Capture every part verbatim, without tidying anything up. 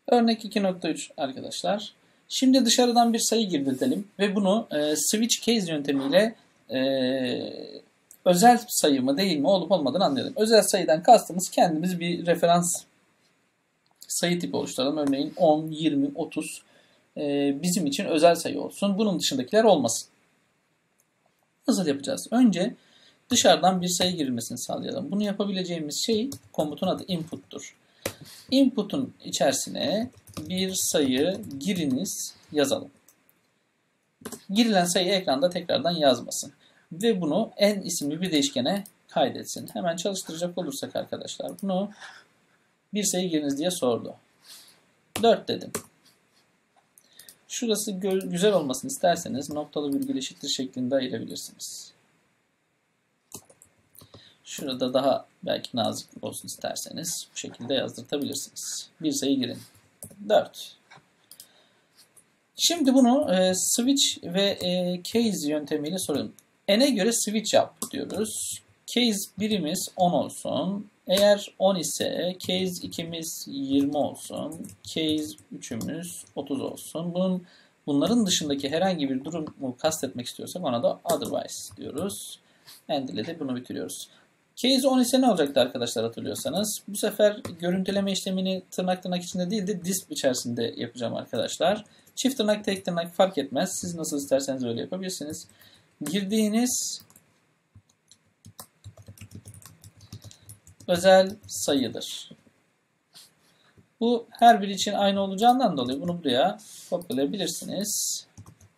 Örnek iki nokta üç arkadaşlar. Şimdi dışarıdan bir sayı girdirtelim ve bunu e, switch case yöntemiyle e, özel sayı mı değil mi olup olmadığını anlayalım. Özel sayıdan kastımız kendimiz bir referans sayı tipi oluşturalım. Örneğin on, yirmi, otuz e, bizim için özel sayı olsun. Bunun dışındakiler olmasın. Nasıl yapacağız? Önce dışarıdan bir sayı girilmesini sağlayalım. Bunu yapabileceğimiz şey komutun adı input'tur. Input'un içerisine bir sayı giriniz yazalım. Girilen sayı ekranda tekrardan yazmasın. Ve bunu n isimli bir değişkene kaydetsin. Hemen çalıştıracak olursak arkadaşlar bunu bir sayı giriniz diye sordu. dört dedim. Şurası güzel olmasını isterseniz noktalı virgül eşittir şeklinde ayırabilirsiniz. Şurada daha belki nazik olsun isterseniz bu şekilde yazdırtabilirsiniz. Bir sayı girin. dört. Şimdi bunu e, switch ve e, case yöntemiyle soralım. N'e göre switch yap diyoruz. Case birimiz on olsun. Eğer on ise case ikimiz yirmi olsun. Case üçümüz otuz olsun. Bunun bunların dışındaki herhangi bir durumu kastetmek istiyorsak ona da otherwise diyoruz. And ile de bunu bitiriyoruz. Case on ise ne olacaktı arkadaşlar hatırlıyorsanız? Bu sefer görüntüleme işlemini tırnak tırnak içinde değil de disp içerisinde yapacağım arkadaşlar. Çift tırnak tek tırnak fark etmez. Siz nasıl isterseniz öyle yapabilirsiniz. Girdiğiniz özel sayıdır. Bu her biri için aynı olacağından dolayı bunu buraya kopyalayabilirsiniz.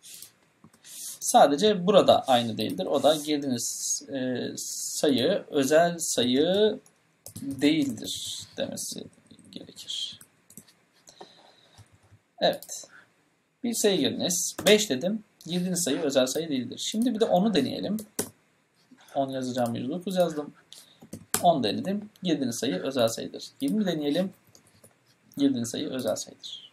Sadece burada aynı değildir. O da girdiğiniz e, sayı özel sayı değildir demesi gerekir. Evet. Bir sayı girdiniz. beş dedim. Girdiğiniz sayı özel sayı değildir. Şimdi bir de onu deneyelim. on yazacağım, yüz dokuz yazdım. on denedim. Girdiğiniz sayı özel sayıdır. yirmi deneyelim. Girdiğiniz sayı özel sayıdır.